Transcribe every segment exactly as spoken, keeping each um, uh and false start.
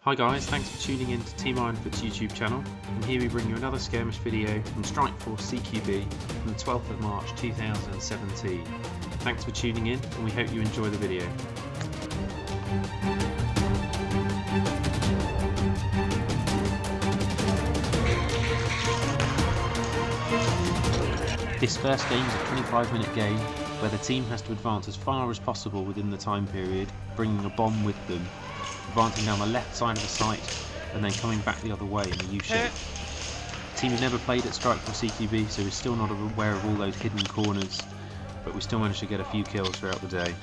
Hi guys, thanks for tuning in to Team Ironfoot's YouTube channel, and here we bring you another skirmish video from Strikeforce C Q B from the twelfth of March two thousand seventeen. Thanks for tuning in, and we hope you enjoy the video. This first game is a twenty-five minute game where the team has to advance as far as possible within the time period, bringing a bomb with them, advancing down the left side of the site and then coming back the other way in a U-shape. The team has never played at Strikeforce C Q B, so we're still not aware of all those hidden corners, but we still managed to get a few kills throughout the day.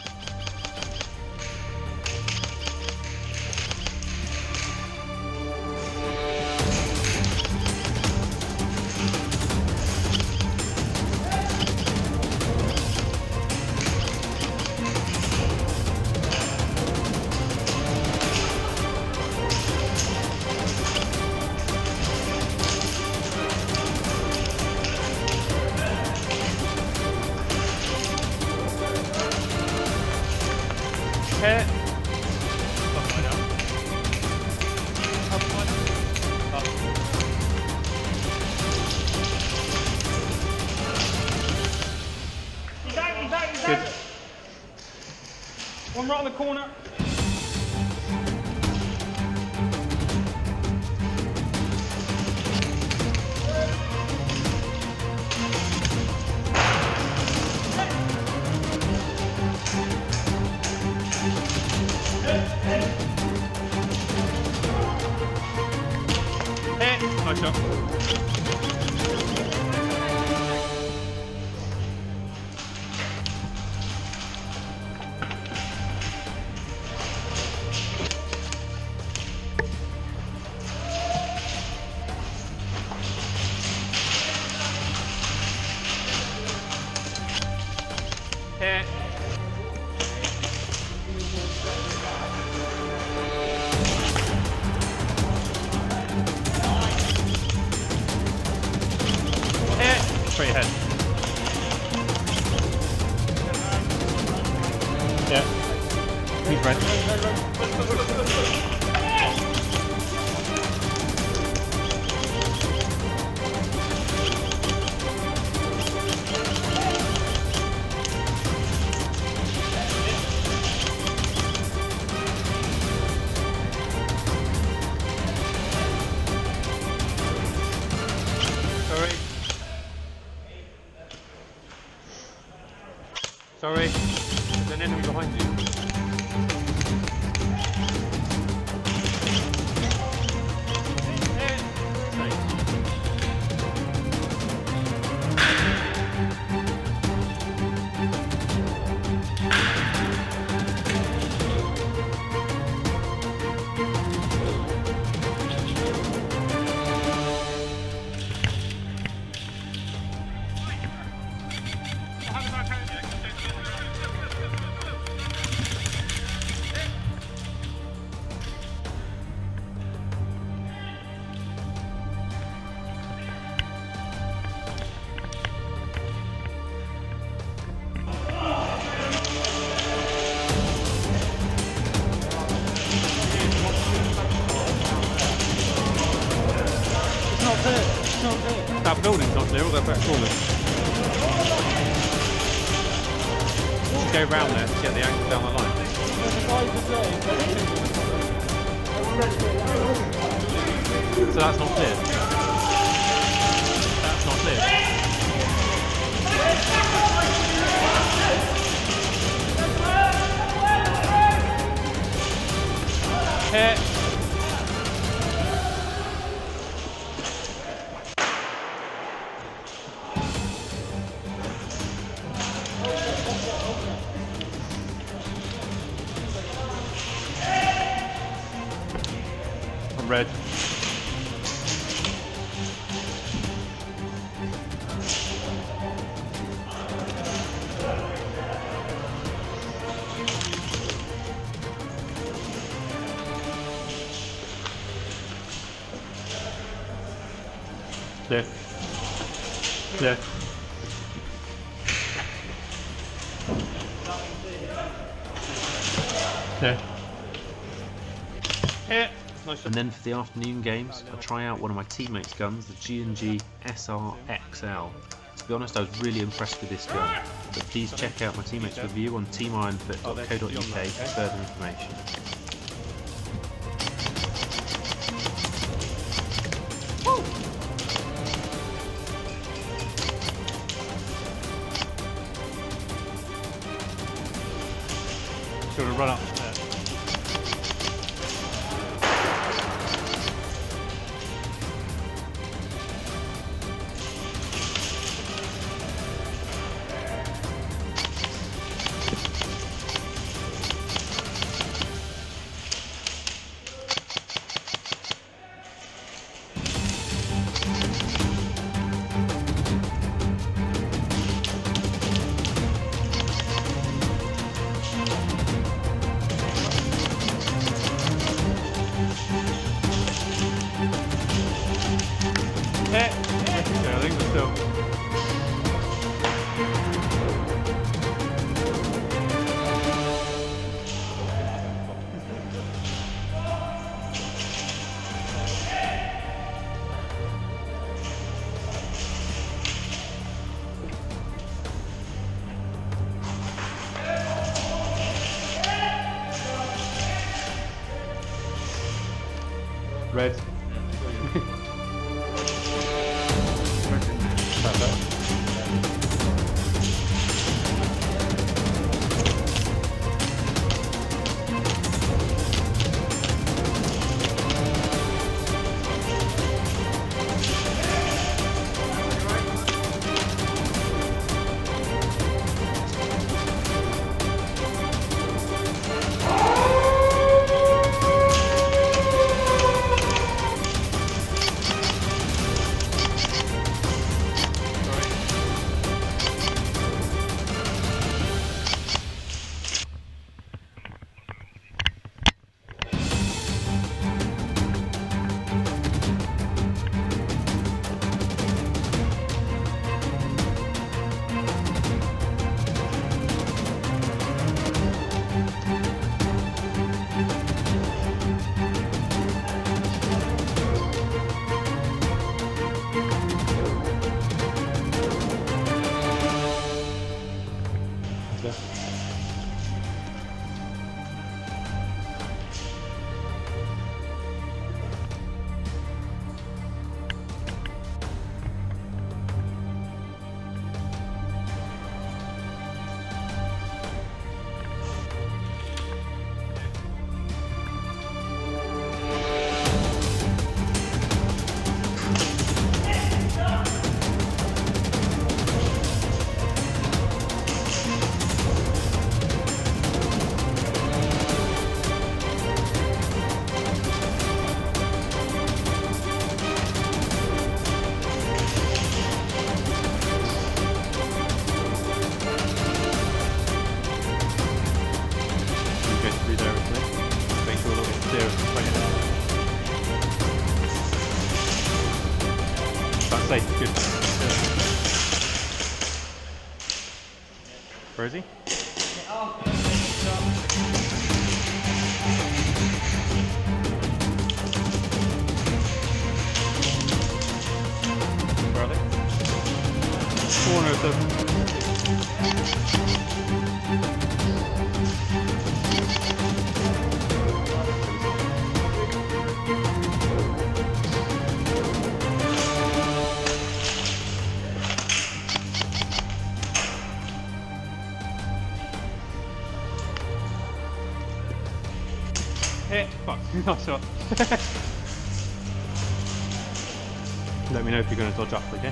Hit. He's out, he's out, he's out. One right on the corner. Nice shot. Hit. Straight ahead. Yeah. He's red. Sorry. Sorry, there's an enemy behind you. That building's not clear, all that back corner. Just go round there to get the angle down the line. So that's not clear. That's not clear. Hit. Red. Clear. Clear. Clear. Hit. Nice shot. And then for the afternoon games, I try out one of my teammates' guns, the G and G S R X L. To be honest, I was really impressed with this gun, but please check out my teammates' review on team ironfoot dot co dot U K for further information. Sort of run up there. Hit! Yeah, I think we're still. Red. Safe, good. Where is he? Where are they? Corner of the... Hit! Fuck, nice shot. Let me know if you're going to dodge up, okay?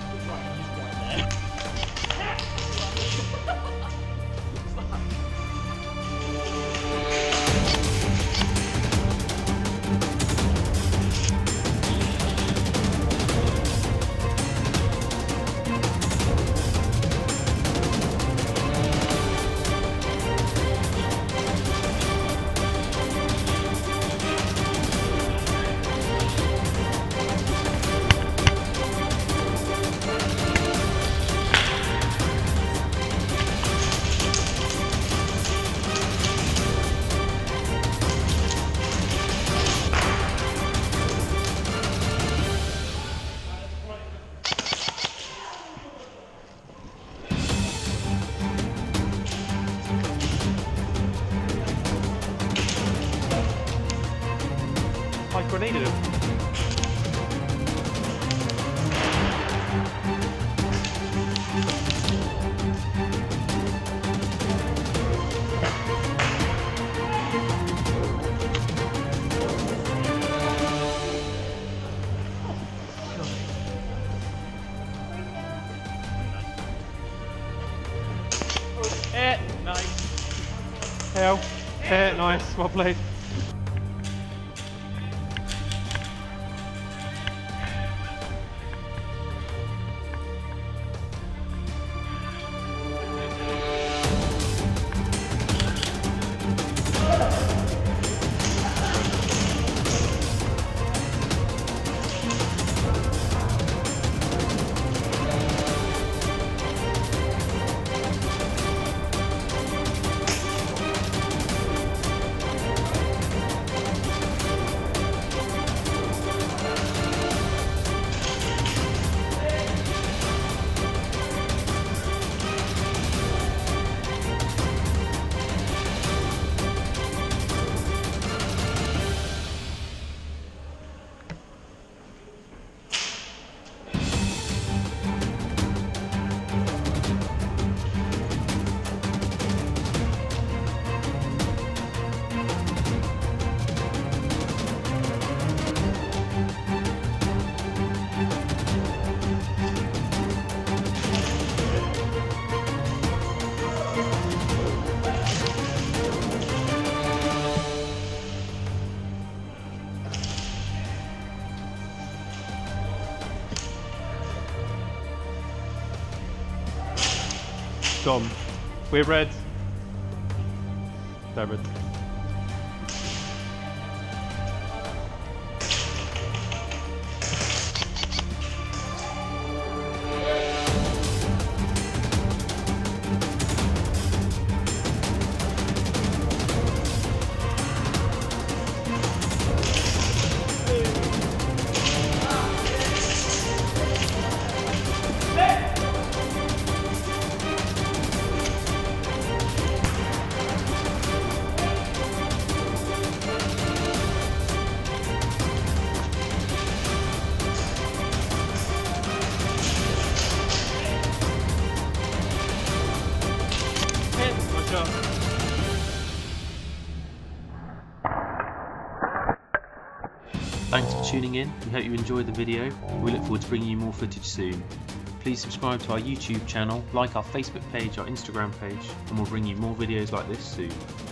needed him. Eh, nice. Hell. Eh, nice. Well played. Dom. We're red. They're red. Thanks for tuning in, we hope you enjoyed the video. We look forward to bringing you more footage soon. Please subscribe to our YouTube channel, like our Facebook page, our Instagram page, and we'll bring you more videos like this soon.